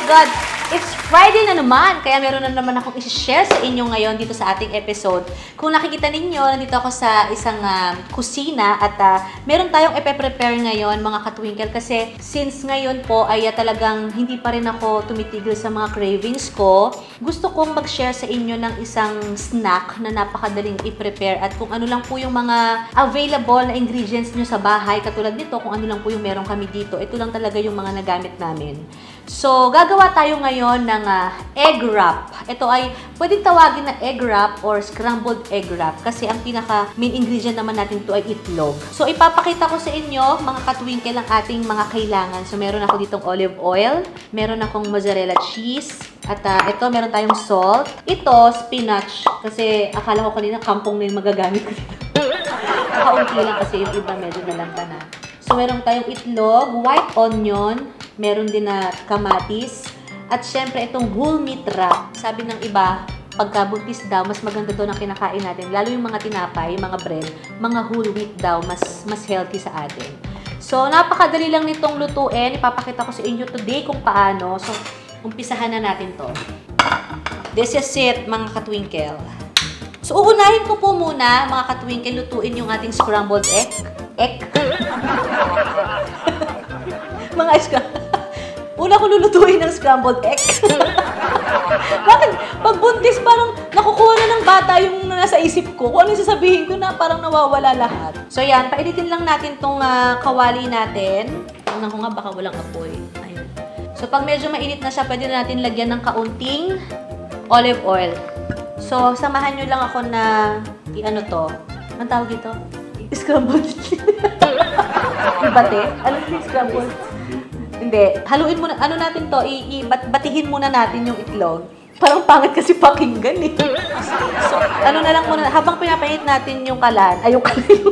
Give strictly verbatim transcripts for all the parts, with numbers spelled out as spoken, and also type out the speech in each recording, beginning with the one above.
God! It's Friday na naman! Kaya meron na naman akong isi-share sa inyo ngayon dito sa ating episode. Kung nakikita ninyo, nandito ako sa isang uh, kusina at uh, meron tayong ipe-prepare ngayon mga katwinkle kasi since ngayon po ay uh, talagang hindi pa rin ako tumitigil sa mga cravings ko, gusto kong mag-share sa inyo ng isang snack na napakadaling i-prepare at kung ano lang po yung mga available na ingredients nyo sa bahay, katulad nito, kung ano lang po yung meron kami dito, ito lang talaga yung mga nagamit namin. So, gagawa tayo ngayon ng uh, egg wrap. Ito ay pwedeng tawagin na egg wrap or scrambled egg wrap kasi ang pinaka main ingredient naman natin ito ay itlog. So, ipapakita ko sa inyo, mga katwinkle, ang ating mga kailangan. So, meron ako ditong olive oil, meron akong mozzarella cheese, at uh, ito, meron tayong salt. Ito, spinach. Kasi akala ko kanina kampong na yung magagamit ko dito. Nakaunti lang kasi yung iba medyo nalanta na. So, meron tayong itlog, white onion, meron din na kamatis, at syempre itong whole meat wrap. Sabi ng iba, pagkabuntis daw, mas maganda doon ang kinakain natin. Lalo yung mga tinapay, yung mga bread, mga whole wheat daw, mas, mas healthy sa atin. So, napakadali lang nitong lutuin. Ipapakita ko sa inyo today kung paano. So, umpisahan na natin to. This is it, mga katwinkle. So, uunahin ko po muna, mga katwinkle, lutuin yung ating scrambled egg. Egg. Mga scrambled. Una ko lulutuin ng scrambled egg. Bakit? Pag buntis, parang nakukuha na ng bata yung nasa isip ko. Kung ano yung sasabihin ko na parang nawawala lahat. So, yan. Painitin lang natin tong uh, kawali natin. Tingnan ko nga, baka walang apoy. Ayun. So, pag medyo mainit na siya, pwede na natin lagyan ng kaunting olive oil. So, samahan nyo lang ako na i-ano to. Anong tawag ito? Scrambled. Ibate? Ano yung scrambled? Hindi. Haluin muna, ano natin to, i, i bat, batihin muna natin yung itlog. Parang pangit kasi pakinggan eh. So, ano na lang muna, habang pinapahit natin yung kalan, ay yung kalan yung...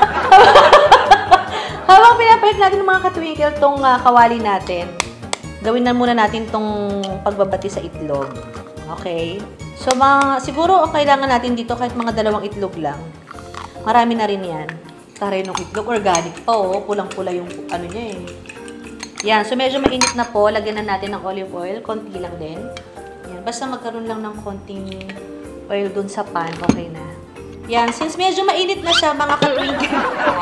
habang pinapahit natin yung mga katwinkle tong uh, kawali natin, gawin na muna natin tong pagbabati sa itlog. Okay? So, mga, siguro kailangan natin dito kahit mga dalawang itlog lang. Marami na rin yan. Taray ng itlog, organic pa oh, pulang-pula yung ano niya eh. Yan, so medyo mainit na po. Lagyan na natin ng olive oil. Konti lang din. Yan, basta magkaroon lang ng konting oil dun sa pan. Okay na. Yan, since medyo mainit na siya, mga katwinkle.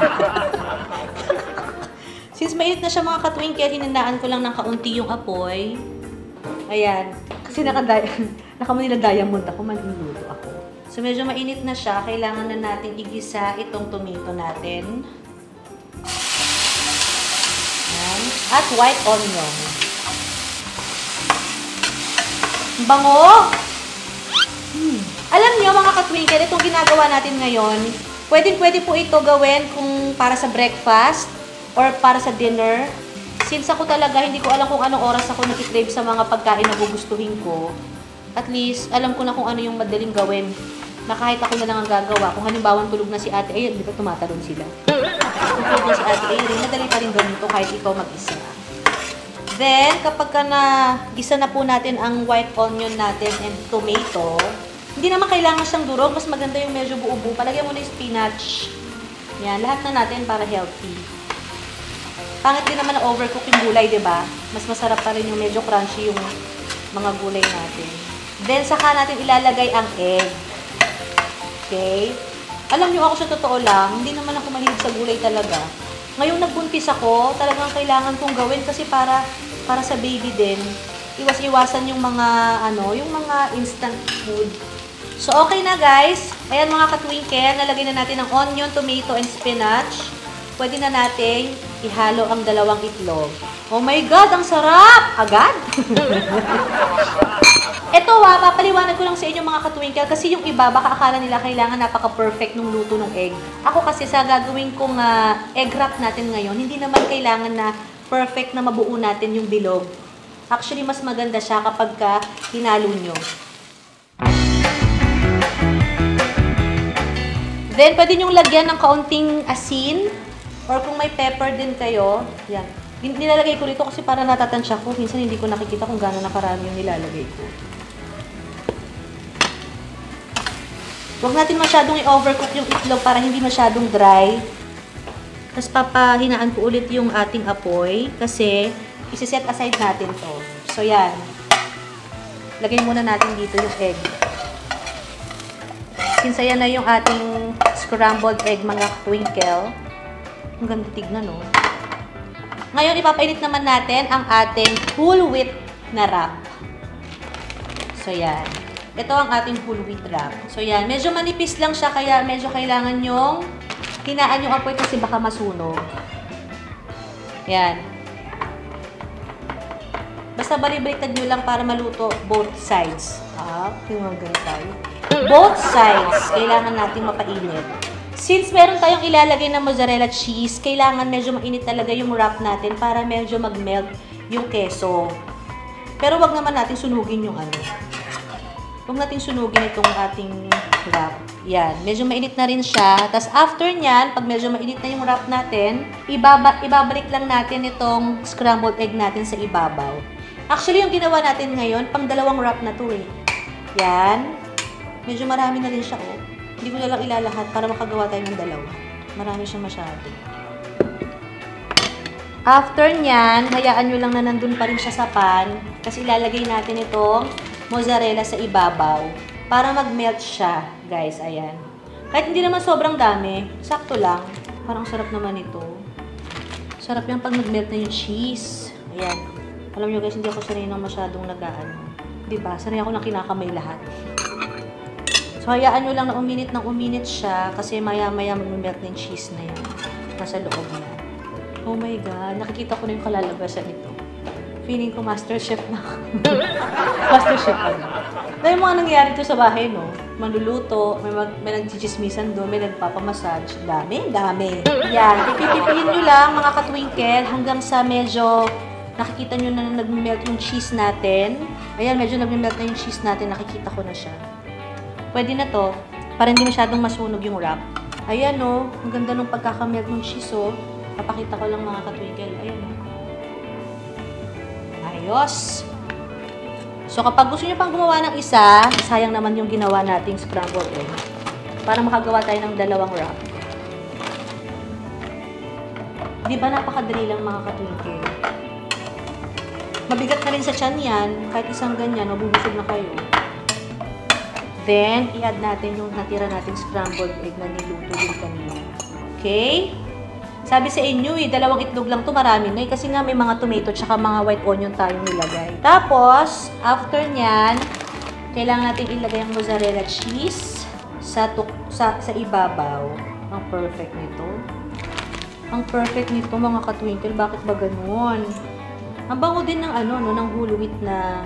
Since mainit na siya, mga katwinkle, hinandaan ko lang ng kaunti yung apoy. Ayan. Kasi naka-diamond naka diamond ako, magluluto ako. So medyo mainit na siya. Kailangan na natin igisa itong tomato natin. At white onion. Bango! Hmm. Alam niyo mga katwinkle, itong ginagawa natin ngayon, pwedeng-pwede po ito gawin kung para sa breakfast or para sa dinner. Since ako talaga, hindi ko alam kung anong oras ako nakikrave sa mga pagkain na gugustuhin ko. At least, alam ko na kung ano yung madaling gawin. Na kahit ako na lang ang gagawa. Kung halimbawa tulog na si ate, ay, di ba tumatalon sila? Kung tulog na si ate, ay, madali pa rin gawin ito kahit ikaw mag-isa. Then, kapag ka na gisa na po natin ang white onion natin and tomato, hindi naman kailangan siyang durog. Mas maganda yung medyo buo-buo. Palagyan mo na yung spinach. Yan, lahat na natin para healthy. Pangit din naman na overcook yung gulay, di ba? Mas masarap pa rin yung medyo crunchy yung mga gulay natin. Then, saka natin ilalagay ang egg. Okay? Alam nyo ako sa totoo lang, hindi naman ako mahilig sa gulay talaga. Ngayong nagbuntis ako, talagang kailangan kong gawin kasi para para sa baby din, iwas-iwasan yung mga ano, yung mga instant food. So okay na guys. Ayan mga katwinkle, nalagay na natin ang onion, tomato and spinach. Pwede na nating ihalo ang dalawang itlog. Oh my God, ang sarap! Agad? Ito ah, papaliwanag ko lang sa inyo mga katwinkle kasi yung iba baka akala nila kailangan napaka-perfect nung luto ng egg. Ako kasi sa gagawin kong uh, egg wrap natin ngayon, hindi naman kailangan na perfect na mabuo natin yung bilog. Actually, mas maganda siya kapag ka hinalo nyo. Then, pwede nyong lagyan ng kaunting asin or kung may pepper din kayo, yan. Nilalagay ko rito kasi para natatansya ko. Minsan hindi ko nakikita kung gano'n nakarami yung nilalagay ko. Huwag natin masyadong i-overcook yung itlog para hindi masyadong dry. Tapos papahinaan ko ulit yung ating apoy kasi isi-set aside natin to. So, yan. Lagay muna natin dito yung egg. Since ayan na yung ating scrambled egg, mga twinkle. Ang ganda tignan, no? Ngayon, ipapainit naman natin ang ating whole wheat na wrap. So, yan. Ito ang ating whole wheat wrap. So, yan. Medyo manipis lang siya, kaya medyo kailangan yung hinaan yung apoy kasi baka masunog. Yan. Basta balibaliktad nyo lang para maluto both sides. Ah, tingnan tayo. Both sides, kailangan natin mapainit. Since meron tayong ilalagay na mozzarella cheese, kailangan medyo mainit talaga yung wrap natin para medyo mag-melt yung keso. Pero wag naman natin sunugin yung ano. Wag natin sunugin itong ating wrap. Yan, medyo mainit na rin siya. Tapos after nyan, pag medyo mainit na yung wrap natin, ibaba, ibabalik lang natin itong scrambled egg natin sa ibabaw. Actually, yung ginawa natin ngayon, pang dalawang wrap na to eh. Yan. Medyo marami na rin siya, oh. Hindi ko na lang ilalahat para makagawa tayo ng dalawa. Marami siya masyado. After nyan, hayaan nyo lang na nandun pa rin siya sa pan kasi ilalagay natin itong mozzarella sa ibabaw para mag-melt siya, guys. Ayan. Kahit hindi naman sobrang dami, sakto lang. Parang sarap naman ito. Sarap yan pag nag-melt na yung cheese. Ayan. Alam nyo guys, hindi ako sanay ng masyadong nagaan. Diba? Sanay ako na kinakamay lahat. So, hayaan nyo lang na uminit ng uminit siya kasi maya-maya mag-melt na yung cheese na yan. Nasa loob na. Oh my God. Nakikita ko na yung kalalabasan nito. Feeling ko master chef na ako. Master chef ako. Dahil mga nangyayari ito sa bahay, no? Manluluto, may, mag, may nagchichismisan doon, may nagpapamassage. Dami, dami. Yan. Pipipipihin nyo lang, mga katwinkle, hanggang sa medyo nakikita nyo na nag-melt yung cheese natin. Ayan, medyo nag-melt na yung cheese natin. Nakikita ko na siya. Pwede na to, para hindi masyadong masunog yung wrap. Ayan o, oh, ang ganda ng pagkakamelt ng cheese o. Oh. Papakita ko lang mga katwinkle. Ayan o. Oh. Ayos! So kapag gusto nyo pang gumawa ng isa, sayang naman yung ginawa nating scrambled egg. Para makagawa tayo ng dalawang wrap. Di ba napakadali lang mga katwinkle? Mabigat na rin sa tiyan yan, kahit isang ganyan, mabubusog na kayo. Then, i-add natin yung natira nating scrambled egg na niluto din kanina. Okay? Sabi sa inyo eh, dalawang itlog lang to marami na eh. Kasi nga may mga tomato tsaka mga white onion tayong nilagay. Tapos, after nyan, kailangan natin ilagay ang mozzarella cheese sa, sa, sa ibabaw. Ang perfect nito. Ang perfect nito mga katwinkle. Bakit ba ganun? Ang bango din ng ano, no, ng whole wheat na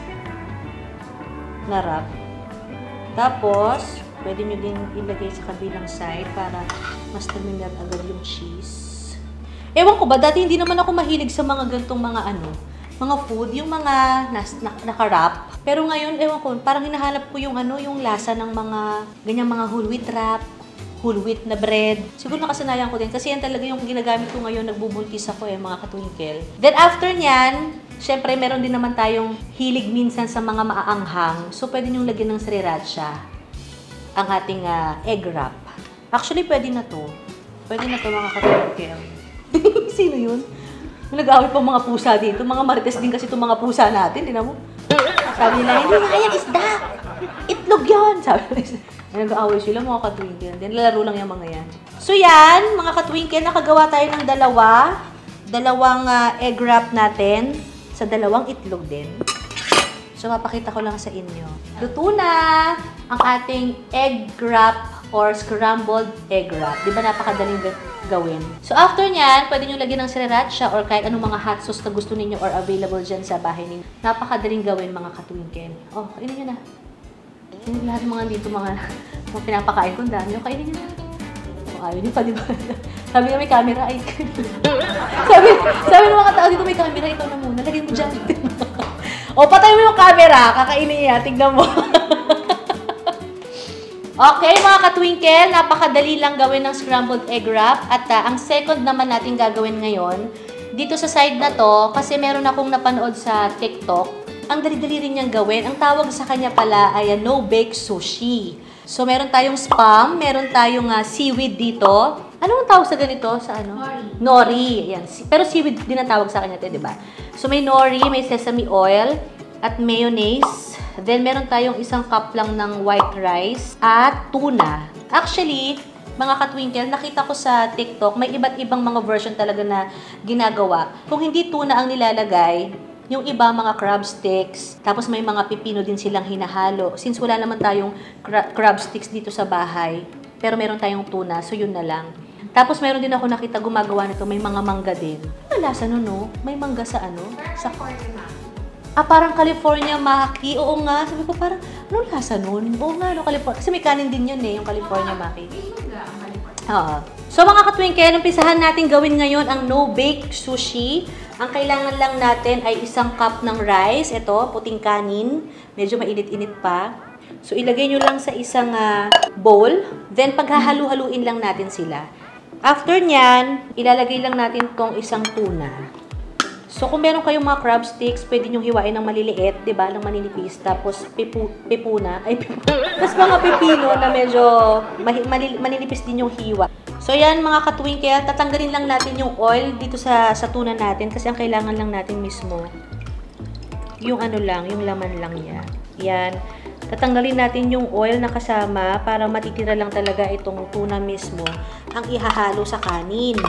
na wrap. Tapos, pwede nyo din ilagay sa kabilang side para mas nag-melt agad yung cheese. Ewan ko ba, dati hindi naman ako mahilig sa mga gantong mga ano, mga food, yung mga nas, na, naka-wrap. Pero ngayon, ewan ko, parang hinahanap ko yung ano, yung lasa ng mga ganyang mga whole wheat wrap, whole wheat na bread. Siguro nakasanayan ko din kasi yan talaga yung ginagamit ko ngayon, nagbubuntis ako eh, mga katwinkle. Then after nyan, syempre, meron din naman tayong hilig minsan sa mga maaanghang. So, pwede niyong lagyan ng sriracha ang ating uh, egg wrap. Actually, pwede na to. Pwede na to mga katwinkle. Sino yun? Nag-aaway pa mga pusa dito. Mga marites din kasi itong mga pusa natin. Di na mo? Sabi nila, hindi nga yan, isda! Itlog yun! Sabi nila. Nag-aaway sila mga katwinkle. Then, lalaro lang yung mga yan. So, yan, mga katwinkle, nakagawa tayo ng dalawa. Dalawang uh, egg wrap natin. Sa dalawang itlog din. So, mapakita ko lang sa inyo. Luto na ang ating egg wrap or scrambled egg wrap. Di ba napakadaling gawin? So, after nyan, pwede nyo lagyan ng sriracha or kahit anong mga hot sauce na gusto ninyo or available dyan sa bahay ninyo. Napakadaling gawin mga katwinkle. Oh, kainin nyo na. Yung lahat ng mga dito, mga, mga pinapakain ko, dami. O, kainin nyo na. O, ayaw nyo pa, di ba? Sabi nga may camera, ay. sabi, sabi ng mga tao dito may camera, ikaw na muna. Lagay mo dyan. O, patay mo yung camera. Kakainin niya. Tignan mo. Okay, mga katwinkle. Napakadali lang gawin ng scrambled egg wrap. At uh, ang second naman natin gagawin ngayon, dito sa side na to, kasi meron akong napanood sa TikTok, ang dali-dali rin niyang gawin. Ang tawag sa kanya pala ay uh, no-bake sushi. So, meron tayong spam, meron tayong uh, seaweed dito. Anong tawag sa ganito? Sa ano? Nori. Nori. Yan. Si- Pero seaweed din ang tawag sa kanya, di ba? So, may nori, may sesame oil, at mayonnaise. Then, meron tayong isang cup lang ng white rice at tuna. Actually, mga katwinkle, nakita ko sa TikTok, may iba't ibang mga version talaga na ginagawa. Kung hindi tuna ang nilalagay, yung iba mga crab sticks, tapos may mga pipino din silang hinahalo. Since wala naman tayong cra- crab sticks dito sa bahay, pero meron tayong tuna, so yun na lang. Tapos meron din ako nakita gumagawa nito, may mga mangga din. Ano lasa nun, no? May mangga sa ano? Sa Ah, parang California Maki. Oo nga. Sabi ko parang, anong lasa nun? Oo nga, no, California. Kasi may kanin din yun eh, yung California Maki. Oo. So mga katwinkle, umpisahan natin gawin ngayon ang no-bake sushi. Ang kailangan lang natin ay isang cup ng rice. Ito, puting kanin. Medyo mainit-init pa. So ilagay nyo lang sa isang uh, bowl. Then paghahalu-haluin lang natin sila. After nyan, ilalagay lang natin tong isang tuna. So kung meron kayong mga crab sticks, pwede nyo hiwain ng maliliit, di ba? Ng maninipis. Tapos pipu, pipuna. Ay, pipu. Tapos mga pipino na medyo mahi, malil, maninipis din yung hiwa. So yan mga katwinkle, tatanggalin lang natin yung oil dito sa, sa tuna natin kasi ang kailangan lang natin mismo yung ano lang, yung laman lang niya. Yan. Tatanggalin natin yung oil na kasama para matitira lang talaga itong tuna mismo ang ihahalo sa kanin.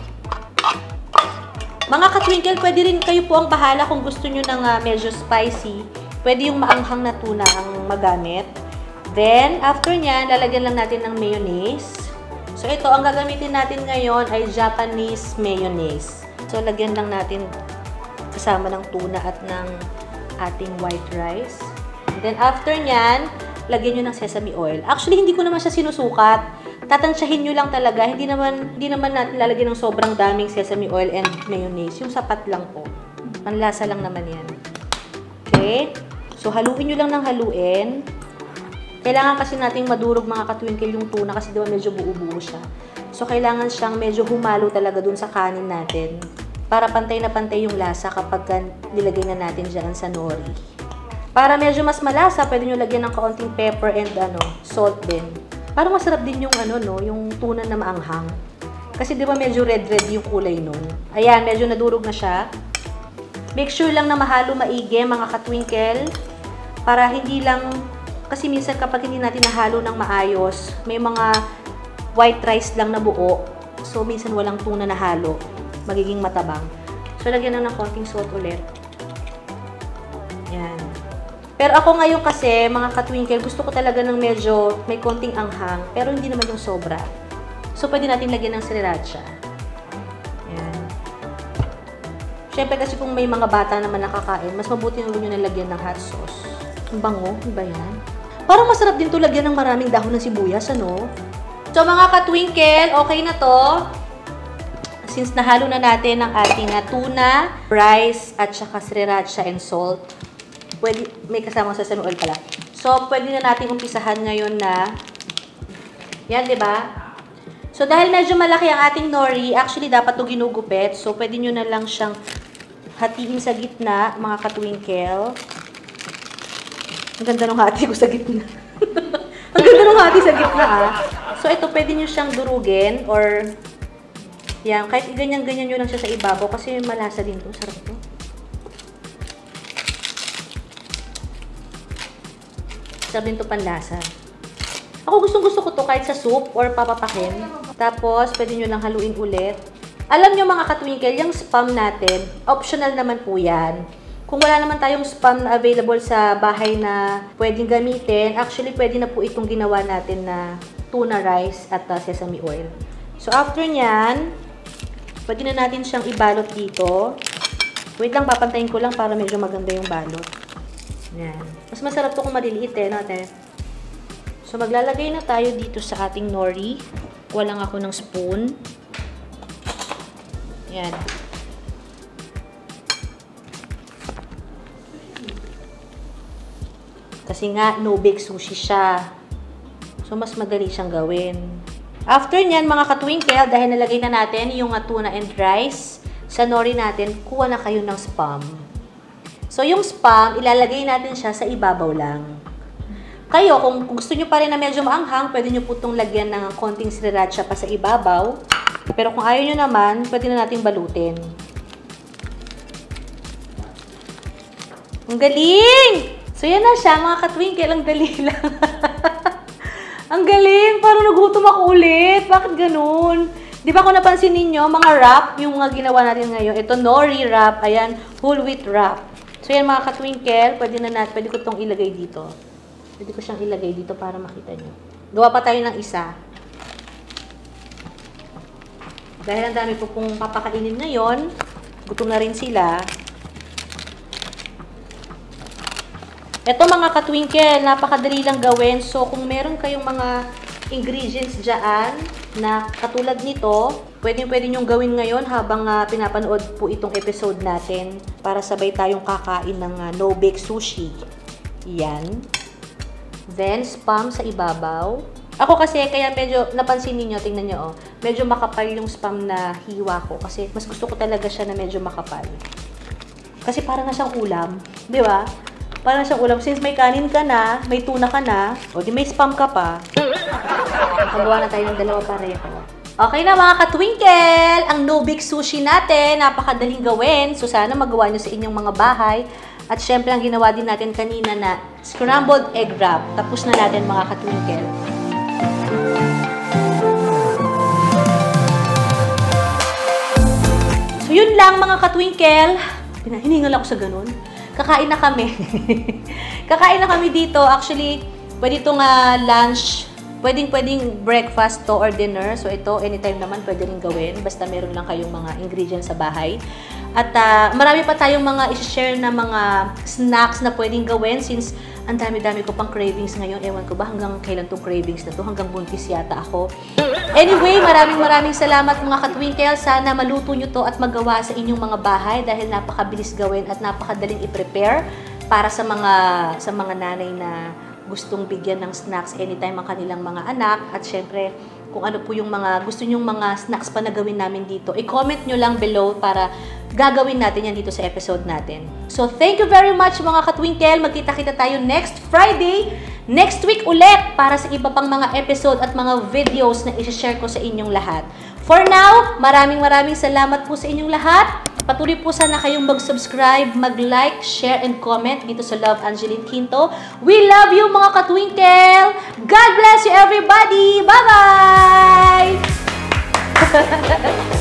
Mga katwinkle, pwede rin kayo po ang bahala kung gusto nyo ng uh, medyo spicy. Pwede yung maanghang na tuna ang magamit. Then, after nyan, lalagyan lang natin ng mayonnaise. So, ito, ang gagamitin natin ngayon ay Japanese mayonnaise. So, lagyan lang natin kasama ng tuna at ng ating white rice. And then, after nyan, lagyan nyo ng sesame oil. Actually, hindi ko naman siya sinusukat. Tatansyahin nyo lang talaga. Hindi naman, hindi naman natin lalagyan ng sobrang daming sesame oil and mayonnaise. Yung sapat lang po. Panlasa lang naman yan. Okay? So, haluin nyo lang ng haluin. Kailangan kasi nating madurog mga katwinkle yung tuna kasi diba medyo buo-buo siya. So, kailangan siyang medyo humalo talaga dun sa kanin natin para pantay na pantay yung lasa kapag nilagay na natin dyan sa nori. Para medyo mas malasa, pwede nyo lagyan ng kaunting pepper and ano, salt din. Parang masarap din yung ano, no, yung tuna na maanghang. Kasi diba medyo red-red yung kulay nun. Ayan, medyo nadurog na siya. Make sure lang na mahalo maigi mga katwinkle para hindi lang. Kasi minsan kapag hindi natin nahalo ng maayos, may mga white rice lang na buo. So, minsan walang tuna na halo. Magiging matabang. So, lagyan lang ng konting salt ulit. Yan. Pero ako ngayon kasi, mga katwinkle, gusto ko talaga ng medyo may konting anghang. Pero hindi naman yung sobra. So, pwede natin lagyan ng sriracha. Yan. Siyempre kasi kung may mga bata naman nakakain, mas mabuti nung nyo nalagyan ng hot sauce. Ang bango, diba yan? Parang masarap din to lagyan ng maraming dahon ng sibuyas, ano? So, mga katwinkle, okay na to. Since nahalo na natin ang ating tuna, rice, at saka sriracha and salt. Pwede, may kasamang sesame oil pala. So, pwede na natin umpisahan ngayon na, yan, di ba? So, dahil medyo malaki ang ating nori, actually, dapat to ginugupit. So, pwede nyo na lang siyang hatiin sa gitna, mga katwinkle. Ang ganda ng hati ko sa gitna. Ang ganda ng hati sa gitna, ah. So, ito, pwede nyo siyang durugin or yan, kahit ganyan-ganyan nyo lang siya sa ibabaw kasi malasa din to. Sarap to. Sarap din to panlasa. Ako gustong-gusto ko to kahit sa soup or papapakin. Tapos, pwede nyo lang haluin ulit. Alam nyo mga katwinkle, yung spam natin, optional naman po yan. Kung wala naman tayong spam na available sa bahay na pwedeng gamitin, actually pwede na po itong ginawa natin na tuna rice at uh, sesame oil. So after nyan, pwede na natin siyang ibalot dito. Wait lang, papantayin ko lang para medyo maganda yung balot. Yan. Mas masarap to kung maliliit eh, no, te? So maglalagay na tayo dito sa ating nori. Kuha lang ako ng spoon. Yan. Kasi nga, no-bake sushi siya. So, mas madali siyang gawin. After nyan, mga katwinkle, dahil nalagay na natin yung tuna and rice sa nori natin, kuha na kayo ng spam. So, yung spam, ilalagay natin siya sa ibabaw lang. Kayo, kung gusto nyo pa rin na medyo maanghang, pwede nyo po itong lagyan ng konting sriracha pa sa ibabaw. Pero kung ayaw nyo naman, pwede na nating balutin. Ang galing! So, yan na siya, mga katwinkle. Ang dali lang. Ang galing! Parang nagutom ako ulit. Bakit ganun? Di ba kung napansin ninyo, mga wrap, yung mga ginawa natin ngayon. Ito, nori wrap. Ayan, whole wheat wrap. So, yan mga katwinkle. Pwede na natin, pwede ko itong ilagay dito. Pwede ko siyang ilagay dito para makita nyo. Gawa pa tayo ng isa. Dahil ang dami po pong papakainin ngayon, gutom na rin sila. Ito mga katwinkle, napakadali lang gawin. So, kung meron kayong mga ingredients dyan na katulad nito, pwede-pwede nyong gawin ngayon habang uh, pinapanood po itong episode natin para sabay tayong kakain ng uh, no-bake sushi. Yan. Then, spam sa ibabaw. Ako kasi, kaya medyo, napansin niyo, tingnan niyo, oh, medyo makapal yung spam na hiwa ko. Kasi, mas gusto ko talaga siya na medyo makapal. Kasi parang na siyang ulam. Di ba? Parang na siyang ulam. Since may kanin ka na, may tuna ka na, o di may spam ka pa. Magawa na tayo ng dalawa pareho. Okay na mga katwinkle! Ang no-bake sushi natin, napakadaling gawin. So, sana magawa nyo sa inyong mga bahay. At syempre, ang ginawa din natin kanina na scrambled egg wrap. Tapos na natin mga katwinkle. So, yun lang mga katwinkle. Hiningal ako sa ganun. Kakain na kami. Kakain na kami dito. Actually, pwede itong uh, lunch. Pwedeng-pwedeng breakfast to or dinner. So, ito, anytime naman pwede rin gawin. Basta meron lang kayong mga ingredients sa bahay. At uh, marami pa tayong mga i-share na mga snacks na pwedeng gawin since ang dami-dami ko pang cravings ngayon. Ewan ko ba hanggang kailan tong cravings na to? Hanggang buntis yata ako. Anyway, maraming maraming salamat mga katwinkle. Sana maluto nyo to at magawa sa inyong mga bahay dahil napakabilis gawin at napakadaling i-prepare para sa mga, sa mga nanay na gustong bigyan ng snacks anytime ang kanilang mga anak. At syempre, kung ano po yung mga gusto nyong mga snacks pa na gawin namin dito, i-comment nyo lang below para gagawin natin yan dito sa episode natin. So, thank you very much mga katwinkle. Magkita-kita tayo next Friday, next week ulit para sa iba pang mga episode at mga videos na i-share ko sa inyong lahat. For now, maraming maraming salamat po sa inyong lahat. Patuloy po sana kayong mag-subscribe, mag-like, share, and comment dito sa Love Angeline Quinto. We love you mga katwinkle! God bless you everybody! Bye-bye!